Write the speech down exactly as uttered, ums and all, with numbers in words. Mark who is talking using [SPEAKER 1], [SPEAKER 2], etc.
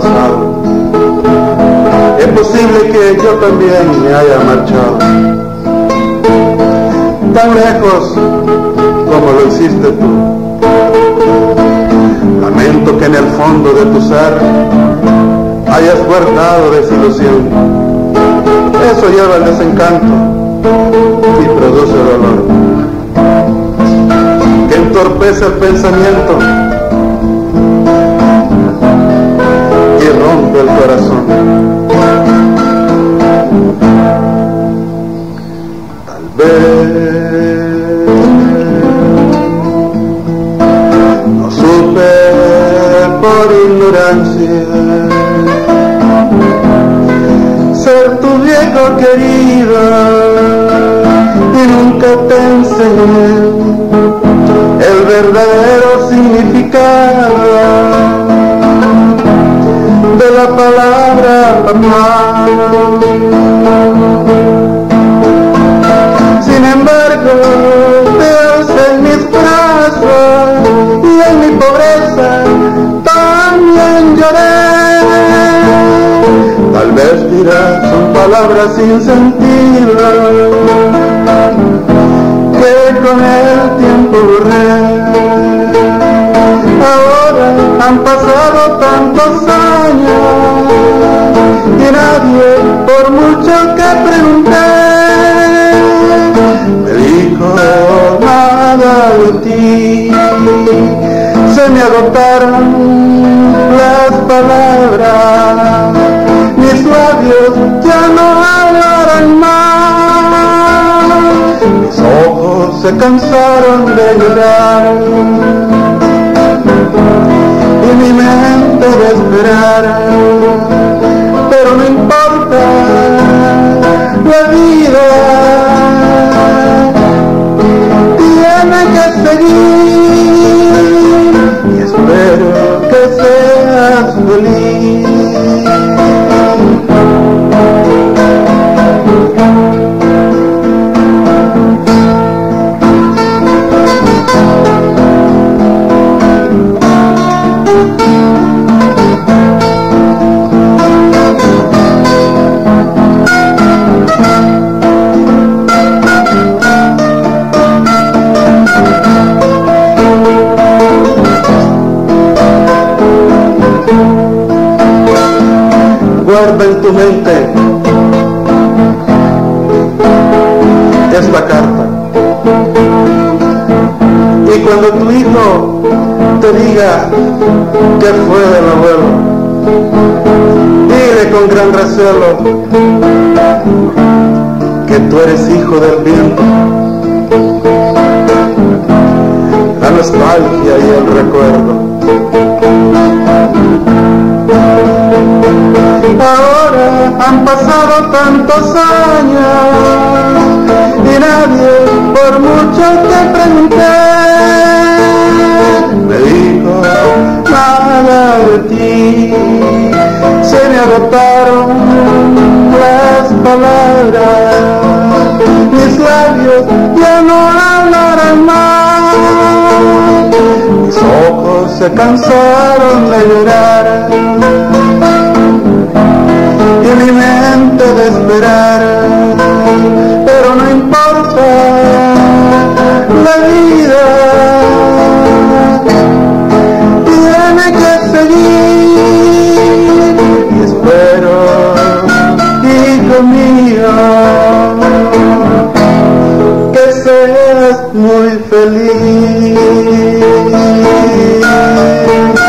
[SPEAKER 1] pasado. Es posible que yo también me haya marchado, tan lejos como lo hiciste tú. Lamento que en el fondo de tu ser hayas guardado desilusión. Eso lleva al desencanto y produce dolor, que entorpece el pensamiento y rompe el corazón. Tal vez no supe por ignorancia ser tu viejo querido y nunca te enseñé el verdadero significado de la palabra amar. Sin embargo, te alcé en mis brazos y en mi pobreza también lloré. Tal vez dirás, son palabras sin sentido que con el tiempo borré. Ahora han pasado tantos años y nadie, por mucho que pregunté, me dijo nada de ti. Se me agotaron las palabras, mis labios ya no hablarán más, mis ojos se cansaron de llorar y mi mente de esperar. Pero no importa, la vida tiene que seguir y espero que seas feliz. Guarda en tu mente esta carta y cuando tu hijo te diga que fue del abuelo, dile con gran recelo que tú eres hijo del viento, la nostalgia y el recuerdo. Ahora han pasado tantos años y nadie, por mucho que pregunté, me dijo nada de ti. Se me agotaron las palabras, mis labios ya no hablarán más, mis ojos se cansaron de llorar y mi mente de esperar. Pero no importa, la vida tiene que seguir y espero, hijo mío, que seas muy feliz.